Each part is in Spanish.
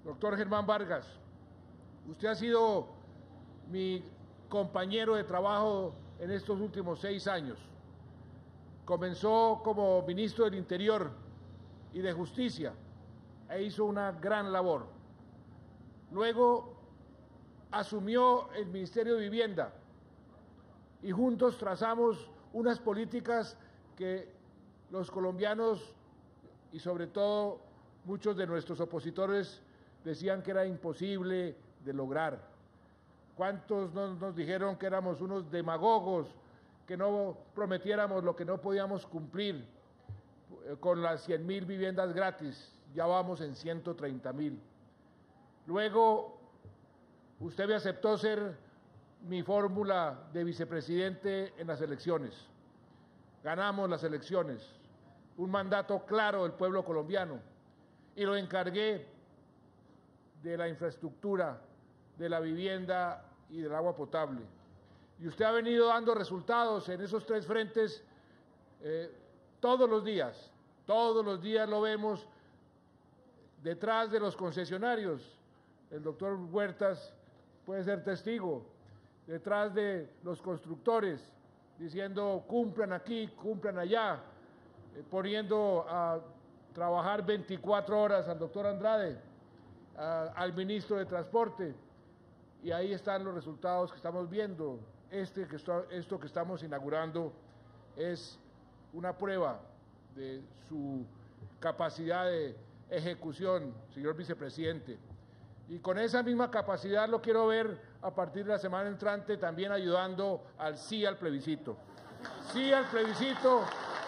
Doctor Germán Vargas, usted ha sido mi compañero de trabajo en estos últimos 6 años. Comenzó como ministro del Interior y de Justicia e hizo una gran labor. Luego asumió el Ministerio de Vivienda y juntos trazamos unas políticas que los colombianos y sobre todo muchos de nuestros opositores decían que era imposible de lograr. ¿Cuántos nos dijeron que éramos unos demagogos, que no prometiéramos lo que no podíamos cumplir con las 100.000 viviendas gratis? Ya vamos en 130.000. Luego, usted me aceptó ser mi fórmula de vicepresidente en las elecciones. Ganamos las elecciones, un mandato claro del pueblo colombiano, y lo encargué de la infraestructura, de la vivienda y del agua potable. Y usted ha venido dando resultados en esos 3 frentes todos los días lo vemos detrás de los concesionarios. El doctor Huertas puede ser testigo, detrás de los constructores, diciendo cumplan aquí, cumplan allá, poniendo a trabajar 24 horas al doctor Andrade, al ministro de Transporte, y ahí están los resultados que estamos viendo. Esto que estamos inaugurando es una prueba de su capacidad de ejecución, señor vicepresidente. Y con esa misma capacidad lo quiero ver a partir de la semana entrante también ayudando al sí al plebiscito. Sí al plebiscito,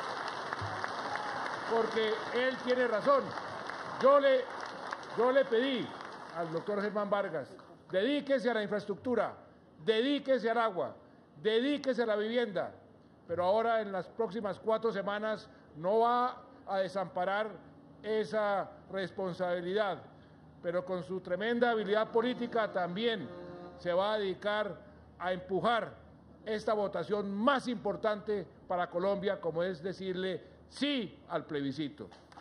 porque él tiene razón. Yo le pedí al doctor Germán Vargas, dedíquese a la infraestructura, dedíquese al agua, dedíquese a la vivienda, pero ahora en las próximas 4 semanas no va a desamparar esa responsabilidad, pero con su tremenda habilidad política también se va a dedicar a empujar esta votación más importante para Colombia, como es decirle sí al plebiscito.